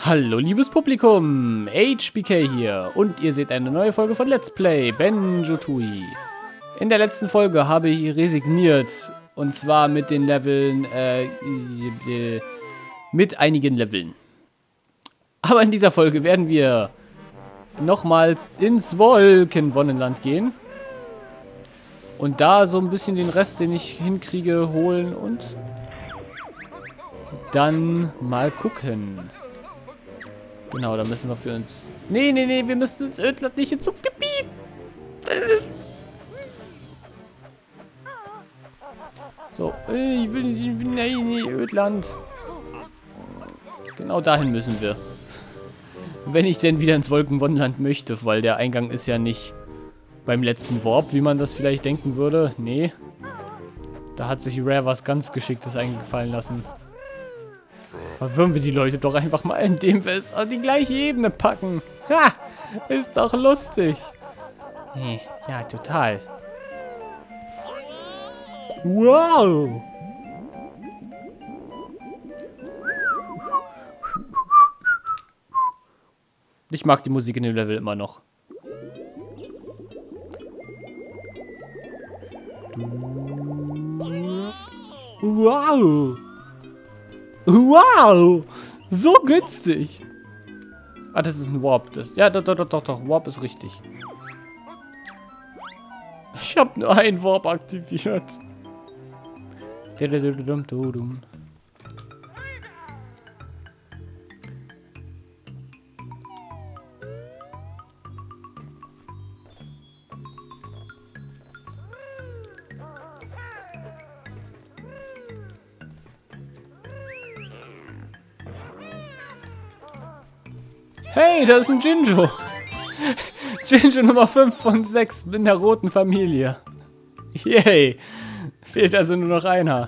Hallo liebes Publikum, HBK hier und ihr seht eine neue Folge von Let's Play Banjo-Tooie. In der letzten Folge habe ich resigniert und zwar mit den Leveln, mit einigen Leveln. Aber in dieser Folge werden wir nochmals ins Wolkenwonneland gehen und da so ein bisschen den Rest, den ich hinkriege, holen und dann mal gucken. Genau, da müssen wir für uns... Nee, wir müssen ins Ödland, nicht ins Sumpfgebiet. So, ich will nicht... Nein, Ödland. Genau dahin müssen wir. Wenn ich denn wieder ins Wolkenwonneland möchte, weil der Eingang ist ja nicht beim letzten Warp, wie man das vielleicht denken würde. Nee. Da hat sich Rare was ganz Geschicktes eingefallen lassen. Verwirren wir die Leute doch einfach mal, indem wir es auf die gleiche Ebene packen. Ha! Ist doch lustig. Nee, ja, total. Wow! Ich mag die Musik in dem Level immer noch. Wow! Wow! So günstig! Ah, das ist ein Warp. Ja, doch. Warp ist richtig. Ich habe nur einen Warp aktiviert. Hey, da ist ein Jinjo. Jinjo Nummer 5 von 6 in der roten Familie. Yay. Fehlt also nur noch einer.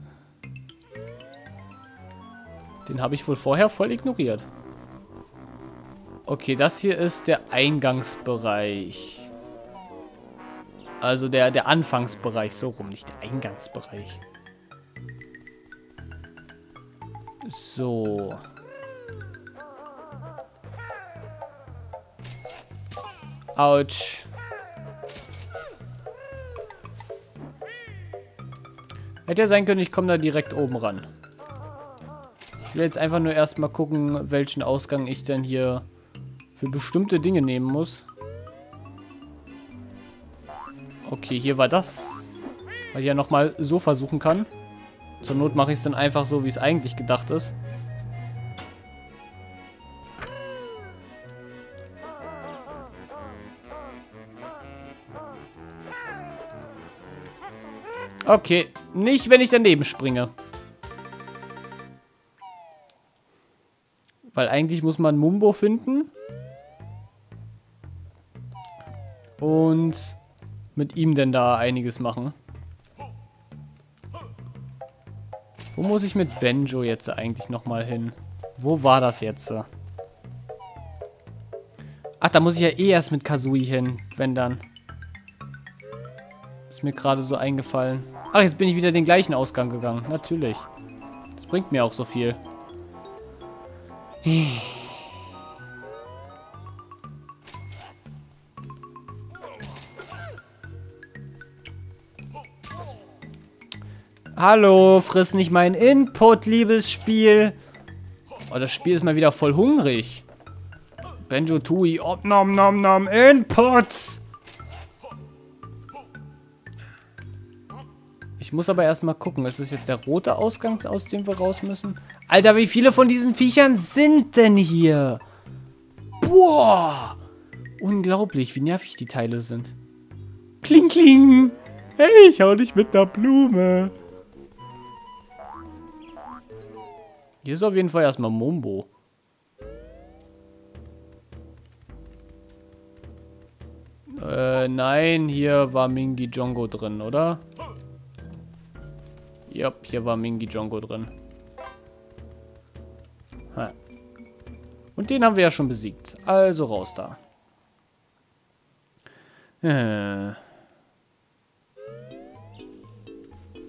Den habe ich wohl vorher voll ignoriert. Okay, das hier ist der Eingangsbereich. Also der Anfangsbereich, so rum, nicht der Eingangsbereich. So. Autsch. Hätte ja sein können, ich komme da direkt oben ran. Ich will jetzt einfach nur erstmal gucken, welchen Ausgang ich denn hier für bestimmte Dinge nehmen muss. Okay, hier war das. Weil ich ja nochmal so versuchen kann. Zur Not mache ich es dann einfach so, wie es eigentlich gedacht ist. Okay, nicht, wenn ich daneben springe. Weil eigentlich muss man Mumbo finden. Und mit ihm denn da einiges machen. Wo muss ich mit Banjo jetzt eigentlich nochmal hin? Wo war das jetzt? Ach, da muss ich ja eh erst mit Kazooie hin, wenn dann. Ist mir gerade so eingefallen. Ach, jetzt bin ich wieder den gleichen Ausgang gegangen. Natürlich. Das bringt mir auch so viel. Hallo, friss nicht meinen Input, liebes Spiel. Oh, das Spiel ist mal wieder voll hungrig. Banjo-Tooie, nom nom nom, Input. Ich muss aber erstmal gucken. Ist das jetzt der rote Ausgang, aus dem wir raus müssen? Alter, wie viele von diesen Viechern sind denn hier? Boah! Unglaublich, wie nervig die Teile sind. Kling, kling! Hey, ich hau dich mit der Blume. Hier ist auf jeden Fall erstmal Mumbo. Nein, hier war Mingi Jongo drin, oder? Ja, hier war Mingi Jongo drin. Ha. Und den haben wir ja schon besiegt. Also raus da.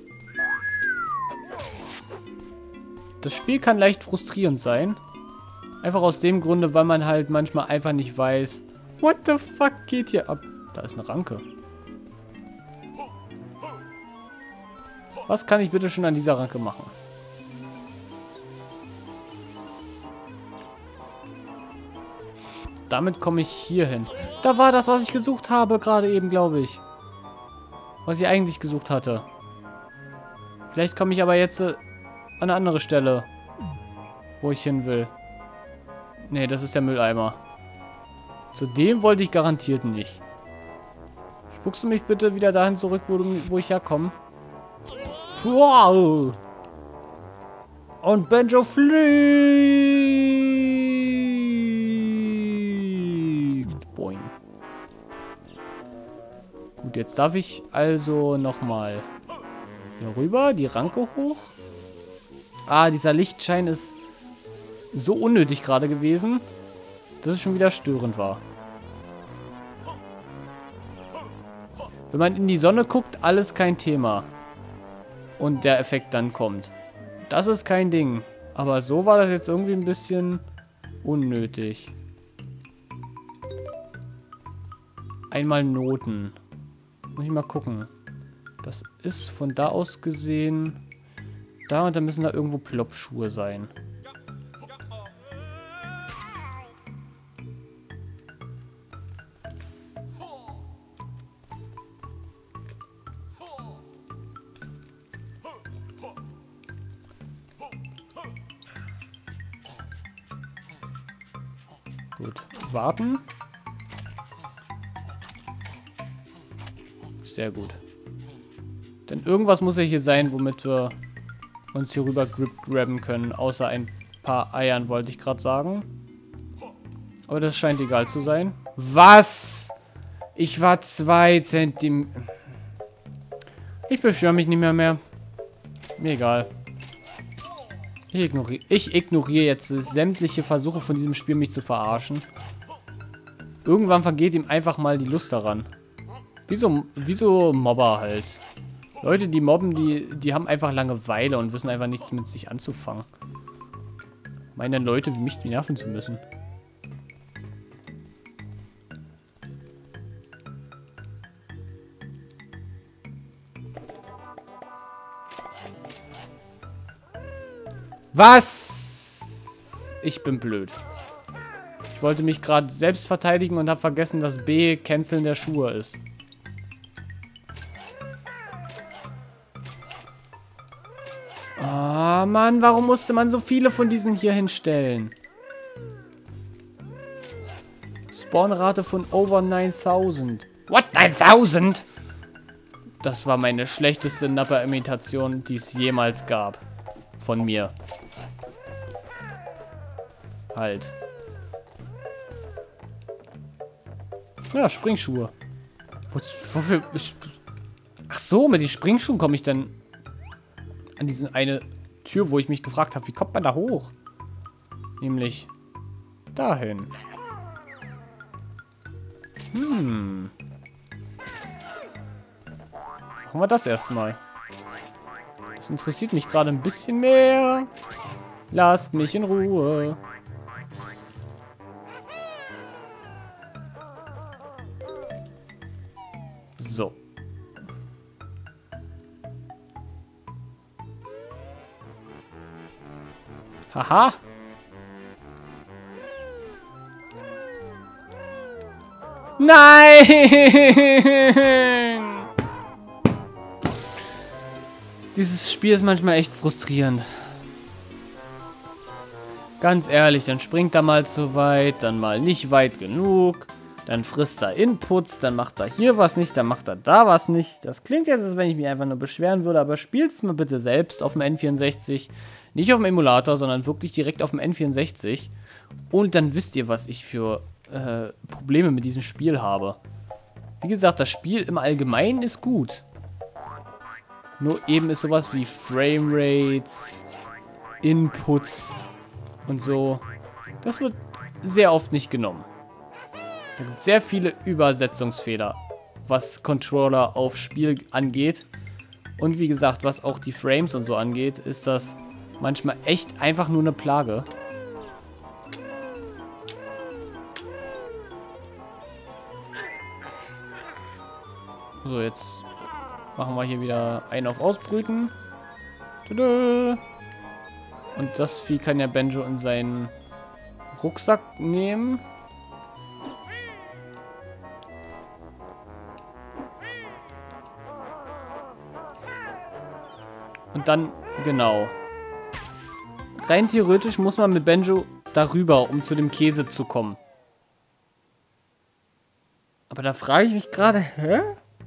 Das Spiel kann leicht frustrierend sein. Einfach aus dem Grunde, weil man halt manchmal einfach nicht weiß, what the fuck geht hier ab? Da ist eine Ranke. Was kann ich bitte schon an dieser Ranke machen? Damit komme ich hier hin. Da war das, was ich gesucht habe, gerade eben, glaube ich. Was ich eigentlich gesucht hatte. Vielleicht komme ich aber jetzt an eine andere Stelle, wo ich hin will. Nee, das ist der Mülleimer. Zu dem wollte ich garantiert nicht. Spuckst du mich bitte wieder dahin zurück, wo ich herkomme? Wow! Und Banjo fliegt. Boing. Gut, jetzt darf ich also nochmal hier rüber, die Ranke hoch. Ah, dieser Lichtschein ist so unnötig gerade gewesen, dass es schon wieder störend war. Wenn man in die Sonne guckt, alles kein Thema. Und der Effekt dann kommt. Das ist kein Ding. Aber so war das jetzt irgendwie ein bisschen unnötig. Einmal Noten. Muss ich mal gucken. Das ist von da aus gesehen da und da müssen da irgendwo Plopschuhe sein. Gut, warten. Sehr gut. Denn irgendwas muss ja hier sein, womit wir uns hier rüber grabben können. Außer ein paar Eiern, wollte ich gerade sagen. Aber das scheint egal zu sein. Was? Ich war 2 Zentimeter. Ich beschwöre mich nicht mehr. Mir egal. Ich ignoriere jetzt sämtliche Versuche von diesem Spiel, mich zu verarschen. Irgendwann vergeht ihm einfach mal die Lust daran. Wie so Mobber halt. Leute, die mobben, die haben einfach Langeweile und wissen einfach nichts mit sich anzufangen. Meinen Leute wie mich nerven zu müssen. Was? Ich bin blöd. Ich wollte mich gerade selbst verteidigen und habe vergessen, dass B Canceln der Schuhe ist. Ah, Mann, warum musste man so viele von diesen hier hinstellen? Spawnrate von over 9000. What? 9000? Das war meine schlechteste Napper-Imitation, die es jemals gab. Von mir. Halt. Ja, Springschuhe. Wofür? Ach so, mit den Springschuhen komme ich dann an diese eine Tür, wo ich mich gefragt habe, wie kommt man da hoch? Nämlich dahin. Machen wir das erstmal. Das interessiert mich gerade ein bisschen mehr. Lasst mich in Ruhe. So. Haha. Nein! Dieses Spiel ist manchmal echt frustrierend. Ganz ehrlich, dann springt er mal zu weit, dann mal nicht weit genug. Dann frisst er Inputs, dann macht er hier was nicht, dann macht er da was nicht. Das klingt jetzt, als wenn ich mich einfach nur beschweren würde, aber spielt es mal bitte selbst auf dem N64. Nicht auf dem Emulator, sondern wirklich direkt auf dem N64. Und dann wisst ihr, was ich für Probleme mit diesem Spiel habe. Wie gesagt, das Spiel im Allgemeinen ist gut. Nur eben ist sowas wie Framerates, Inputs und so. Das wird sehr oft nicht genommen. Da gibt es sehr viele Übersetzungsfehler, was Controller auf Spiel angeht. Und wie gesagt, was auch die Frames und so angeht, ist das manchmal echt einfach nur eine Plage. So, jetzt machen wir hier wieder einen auf Ausbrüten. Tada! Und das Vieh kann ja Benjo in seinen Rucksack nehmen. Und dann, genau. Rein theoretisch muss man mit Benjo darüber, um zu dem Käse zu kommen. Aber da frage ich mich gerade, hä?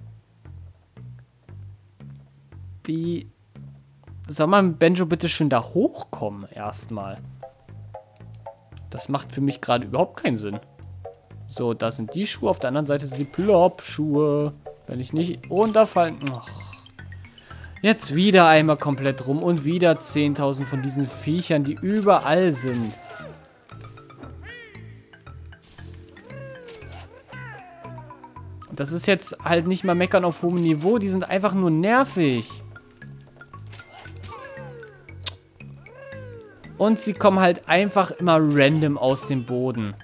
Wie soll man mit Benjo bitte schön da hochkommen erstmal? Das macht für mich gerade überhaupt keinen Sinn. So, da sind die Schuhe, auf der anderen Seite sind die Plop-Schuhe. Wenn ich nicht runterfallen... Ach. Jetzt wieder einmal komplett rum und wieder 10.000 von diesen Viechern, die überall sind. Das ist jetzt halt nicht mal meckern auf hohem Niveau, die sind einfach nur nervig. Und sie kommen halt einfach immer random aus dem Boden.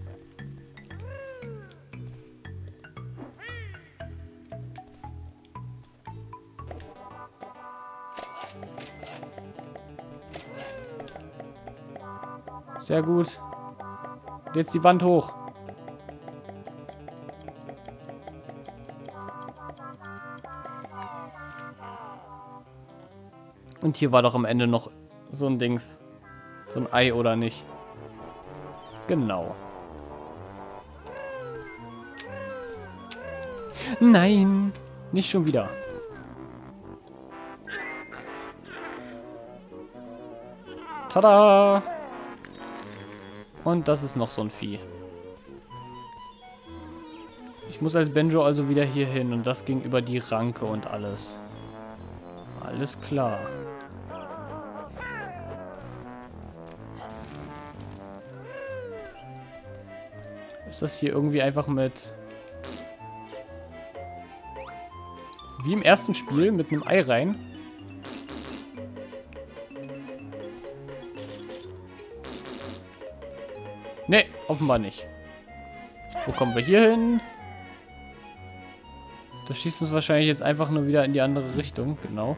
Sehr gut. Jetzt die Wand hoch. Und hier war doch am Ende noch so ein Dings. So ein Ei oder nicht? Genau. Nein, nicht schon wieder. Tada! Und das ist noch so ein Vieh. Ich muss als Benjo also wieder hier hin und das ging über die Ranke und alles. Alles klar. Ist das hier irgendwie einfach mit... Wie im ersten Spiel mit einem Ei rein? Ne, offenbar nicht. Wo kommen wir hier hin? Das schießt uns wahrscheinlich jetzt einfach nur wieder in die andere Richtung. Genau.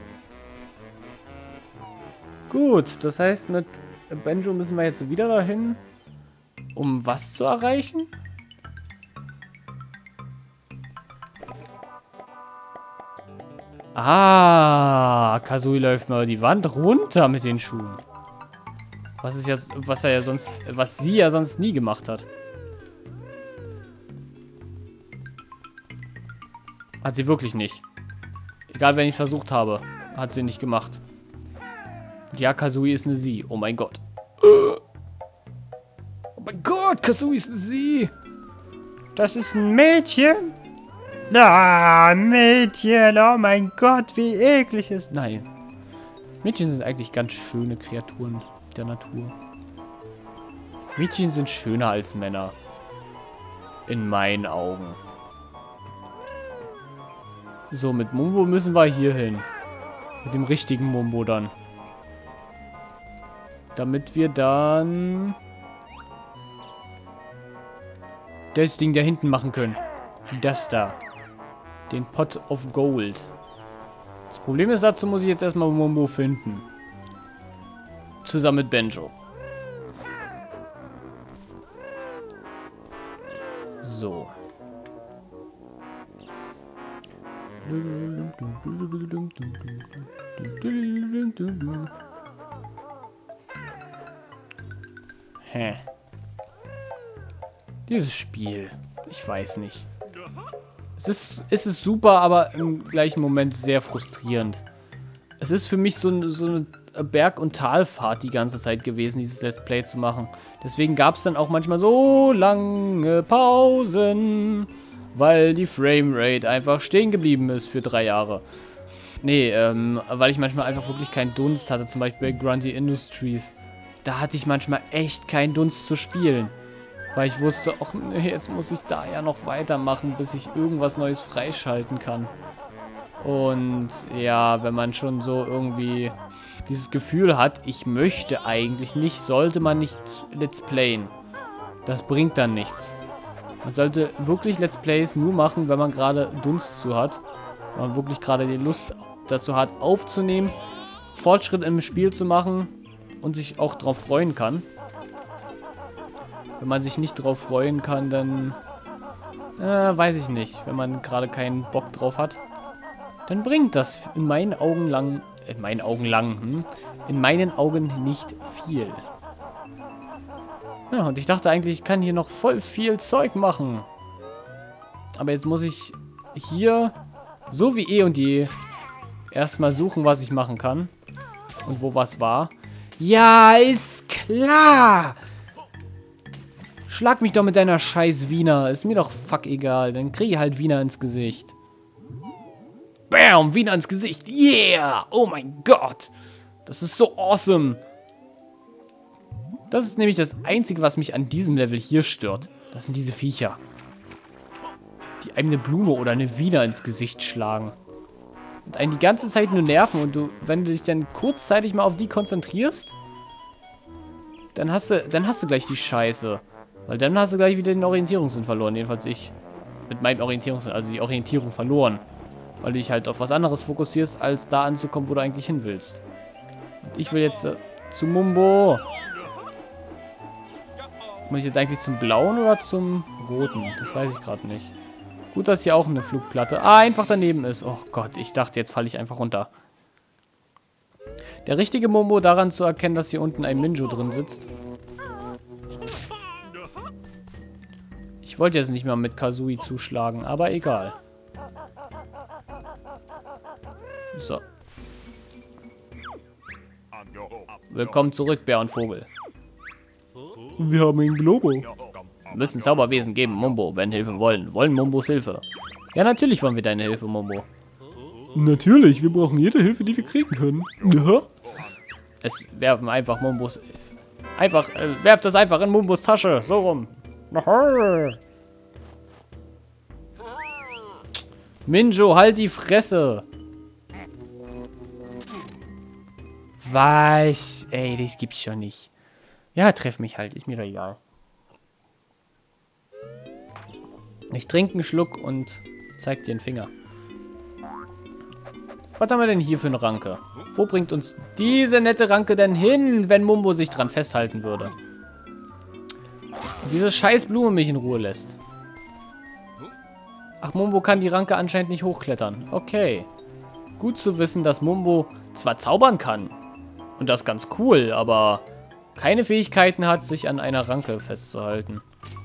Gut, das heißt, mit Benjo müssen wir jetzt wieder dahin, um was zu erreichen? Ah, Kazooie läuft mal die Wand runter mit den Schuhen. Was sie ja sonst nie gemacht hat. Hat sie wirklich nicht. Egal, wenn ich es versucht habe, hat sie nicht gemacht. Ja, Kazooie ist eine Sie. Oh mein Gott. Oh mein Gott, Kazooie ist eine Sie. Das ist ein Mädchen. Na, Mädchen. Oh mein Gott, wie eklig ist. Nein. Mädchen sind eigentlich ganz schöne Kreaturen der Natur. Mädchen sind schöner als Männer. In meinen Augen. So, mit Mumbo müssen wir hier hin. Mit dem richtigen Mumbo dann. Damit wir dann das Ding da hinten machen können. Das da. Den Pot of Gold. Das Problem ist, dazu muss ich jetzt erstmal Mumbo finden. Zusammen mit Benjo. So. Hä? Dieses Spiel. Ich weiß nicht. Es ist super, aber im gleichen Moment sehr frustrierend. Es ist für mich so eine Berg- und Talfahrt die ganze Zeit gewesen, dieses Let's Play zu machen. Deswegen gab es dann auch manchmal so lange Pausen, weil die Framerate einfach stehen geblieben ist für 3 Jahre. Nee, weil ich manchmal einfach wirklich keinen Dunst hatte, zum Beispiel bei Grunty Industries. Da hatte ich manchmal echt keinen Dunst zu spielen. Weil ich wusste, ach nee, jetzt muss ich da ja noch weitermachen, bis ich irgendwas Neues freischalten kann. Und ja, wenn man schon so irgendwie dieses Gefühl hat, ich möchte eigentlich nicht, sollte man nicht Let's Playen. Das bringt dann nichts. Man sollte wirklich Let's Plays nur machen, wenn man gerade Dunst zu hat. Wenn man wirklich gerade die Lust dazu hat, aufzunehmen, Fortschritt im Spiel zu machen und sich auch drauf freuen kann. Wenn man sich nicht drauf freuen kann, dann weiß ich nicht. Wenn man gerade keinen Bock drauf hat, dann bringt das in meinen Augen in meinen Augen nicht viel. Ja, und ich dachte eigentlich, ich kann hier noch voll viel Zeug machen. Aber jetzt muss ich hier, so wie eh und je, erstmal suchen, was ich machen kann. Und wo was war. Ja, ist klar! Schlag mich doch mit deiner scheiß Wiener. Ist mir doch fuck egal. Dann krieg ich halt Wiener ins Gesicht. Bam! Wiener ins Gesicht. Yeah! Oh mein Gott! Das ist so awesome. Das ist nämlich das Einzige, was mich an diesem Level hier stört. Das sind diese Viecher. Die einem eine Blume oder eine Wiener ins Gesicht schlagen. Und einen die ganze Zeit nur nerven. Und wenn du dich dann kurzzeitig mal auf die konzentrierst, dann hast du gleich die Scheiße. Weil dann hast du gleich wieder den Orientierungssinn verloren. Jedenfalls ich. Mit meinem Orientierungssinn, also die Orientierung verloren. Weil du dich halt auf was anderes fokussierst, als da anzukommen, wo du eigentlich hin willst. Und ich will jetzt zu Mumbo. Muss ich jetzt eigentlich zum Blauen oder zum Roten? Das weiß ich gerade nicht. Gut, dass hier auch eine Flugplatte einfach daneben ist. Oh Gott, ich dachte, jetzt falle ich einfach runter. Der richtige Mumbo daran zu erkennen, dass hier unten ein Minjo drin sitzt. Ich wollte jetzt nicht mal mit Kazooie zuschlagen, aber egal. So. Willkommen zurück, Bär und Vogel. Wir haben einen Globo. Wir müssen Zauberwesen geben, Mumbo, wenn Hilfe wollen. Wollen Mumbos Hilfe? Ja, natürlich wollen wir deine Hilfe, Mumbo. Natürlich, wir brauchen jede Hilfe, die wir kriegen können. Ja. Es werfen einfach Mumbos... werft das einfach in Mumbos Tasche. So rum. Minjo, halt die Fresse. Was? Ey, das gibt's schon nicht. Ja, treff mich halt. Ist mir doch egal. Ich trinke einen Schluck und zeig dir den Finger. Was haben wir denn hier für eine Ranke? Wo bringt uns diese nette Ranke denn hin, wenn Mumbo sich dran festhalten würde? Und diese scheiß Blume mich in Ruhe lässt. Ach, Mumbo kann die Ranke anscheinend nicht hochklettern. Okay. Gut zu wissen, dass Mumbo zwar zaubern kann. Und das ganz cool, aber keine Fähigkeiten hat, sich an einer Ranke festzuhalten.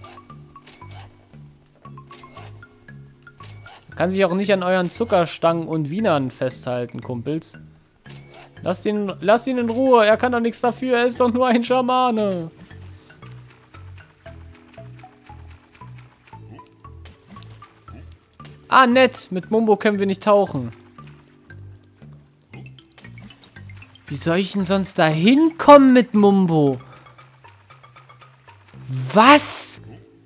Kann sich auch nicht an euren Zuckerstangen und Wienern festhalten, Kumpels. Lasst ihn in Ruhe. Er kann doch nichts dafür. Er ist doch nur ein Schamane. Ah, nett. Mit Mumbo können wir nicht tauchen. Wie soll ich denn sonst da hinkommen mit Mumbo? Was?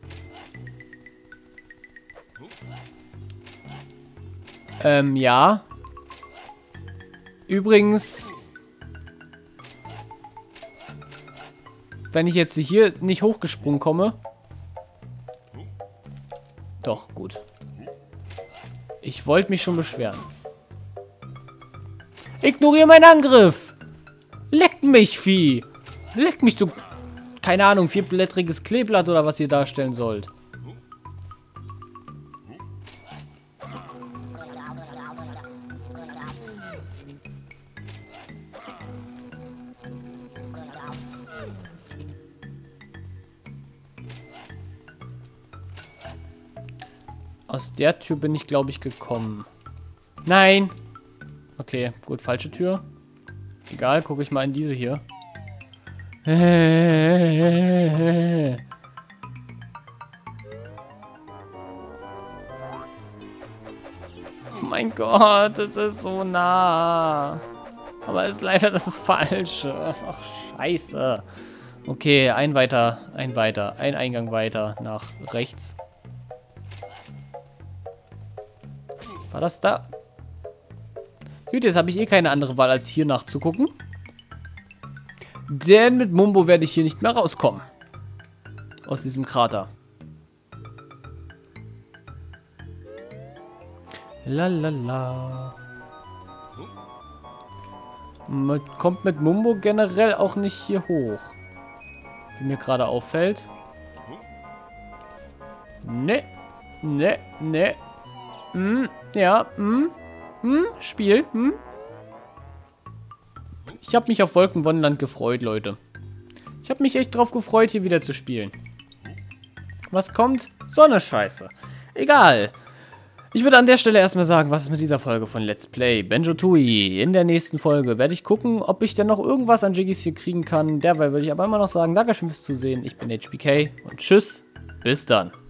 Ja. Übrigens, wenn ich jetzt hier nicht hochgesprungen komme. Doch, gut. Ich wollte mich schon beschweren. Ignoriere meinen Angriff! Leck mich, Vieh! Leck mich, du... Keine Ahnung, vierblättriges Kleeblatt oder was ihr darstellen sollt. Aus der Tür bin ich, glaube ich, gekommen. Nein! Okay, gut, falsche Tür. Egal, gucke ich mal in diese hier. Oh mein Gott, das ist so nah. Aber ist leider das Falsche. Ach, scheiße. Okay, ein Eingang weiter nach rechts. War das da? Gut, jetzt habe ich eh keine andere Wahl, als hier nachzugucken. Denn mit Mumbo werde ich hier nicht mehr rauskommen. Aus diesem Krater. Lalala. Man kommt mit Mumbo generell auch nicht hier hoch. Wie mir gerade auffällt. Ne. Ne. Ne. Ja. Spiel. Ich habe mich auf Wolkenwonderland gefreut, Leute. Ich habe mich echt drauf gefreut, hier wieder zu spielen. Was kommt? So eine Scheiße. Egal. Ich würde an der Stelle erstmal sagen, was ist mit dieser Folge von Let's Play Banjo-Tooie. In der nächsten Folge werde ich gucken, ob ich denn noch irgendwas an Jiggies hier kriegen kann. Derweil würde ich aber immer noch sagen, Dankeschön fürs Zusehen. Ich bin HBK und tschüss, bis dann.